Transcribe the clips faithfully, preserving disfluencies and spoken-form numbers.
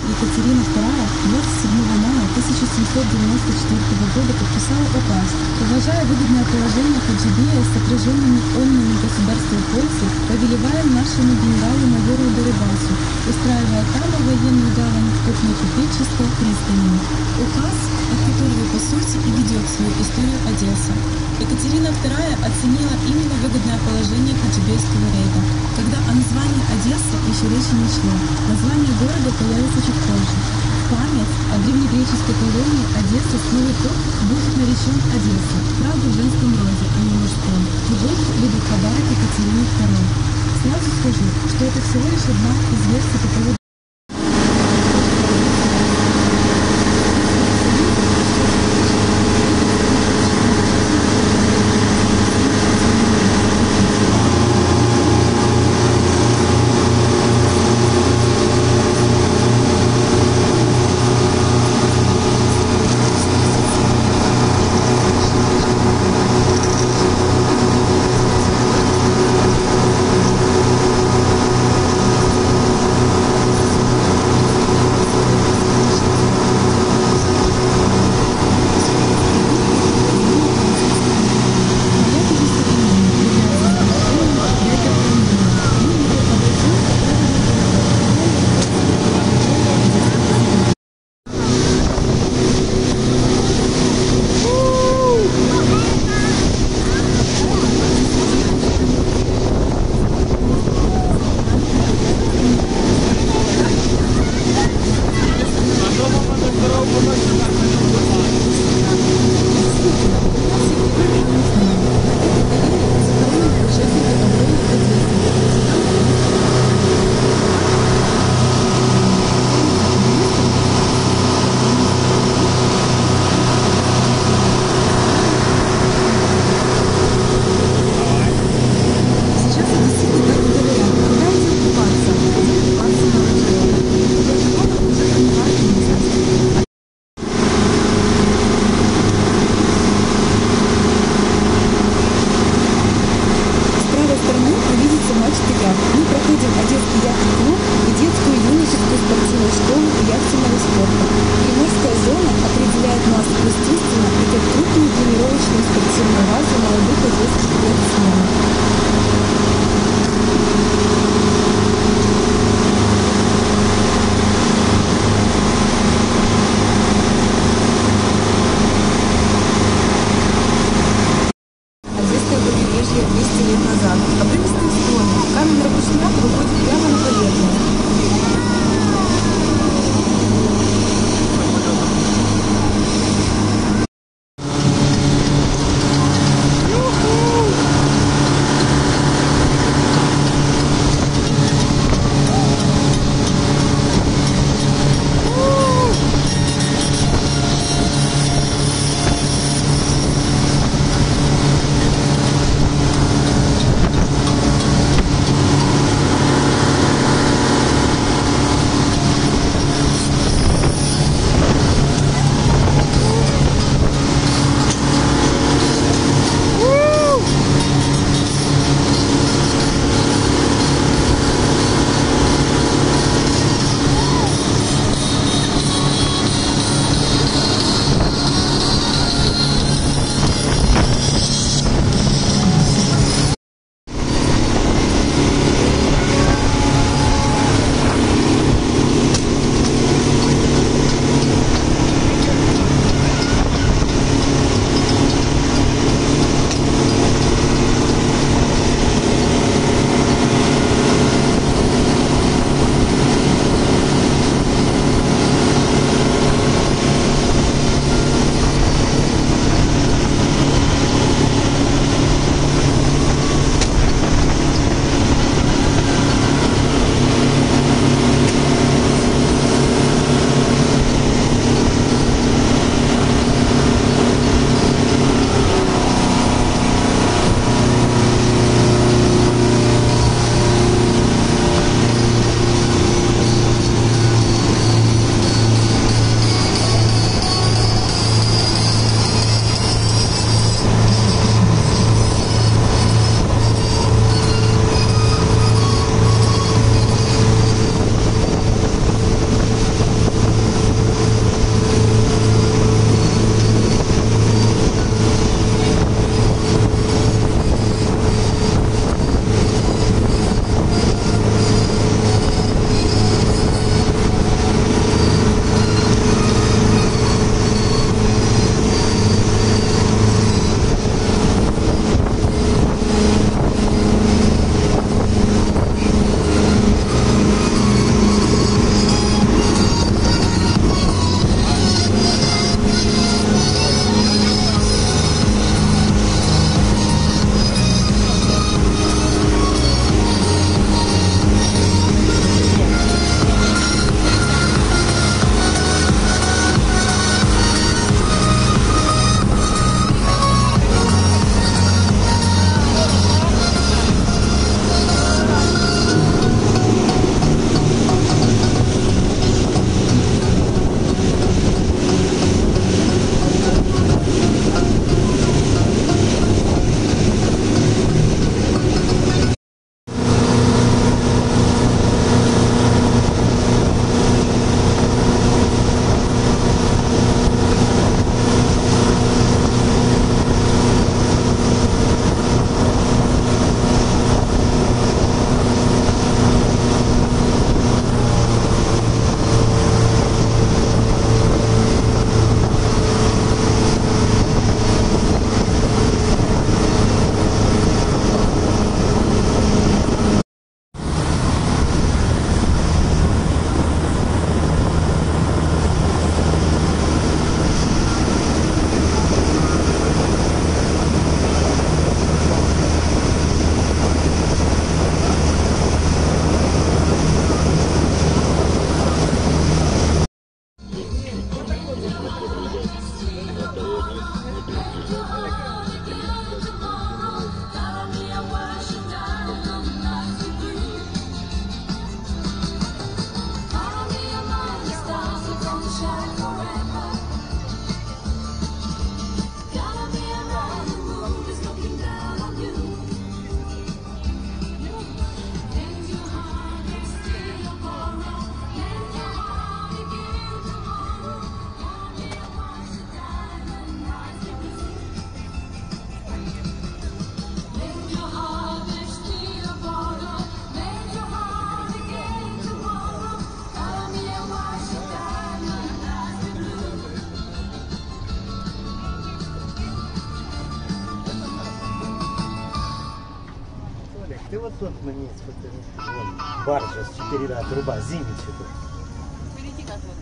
Екатерина вторая двадцать седьмого мая тысяча семьсот девяносто четвёртого года подписала указ, уважая выгодное положение Хаджибея с отраженными онными государства Польши, повелеваем нашему генералу-майору Дерибасу, устраивая там военную гавань, крупное купечество, пристани. Указ, от которого по сути и ведет свою историю Одесса. Екатерина вторая оценила именно выгодное положение хаджибейского рейда, когда о названии Одессы еще речи не шло. Название города появится чуть позже. В память о древнегреческой колонии Одессы с новый порт будет наречен Одесса, правда в женском роде, а не мужском. Любовь любит подарок Екатерине второй. Сразу скажу, что это всего лишь одна из версий по поводу тут мне сфотографировать. Вон, баржа с четырех труба, зимит что-то. Впереди готов.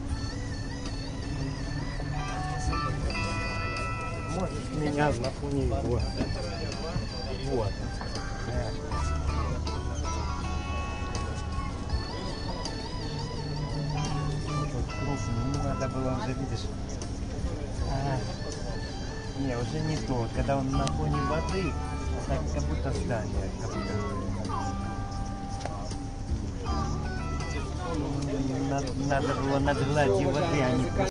Можешь меня на фоне его. Вот. Да. Вот крупный, не надо было уже, видишь. А, не, уже не то. Вот когда он на фоне воды, так как будто здание. Как будто... Надо, надо было над гладью воды, а не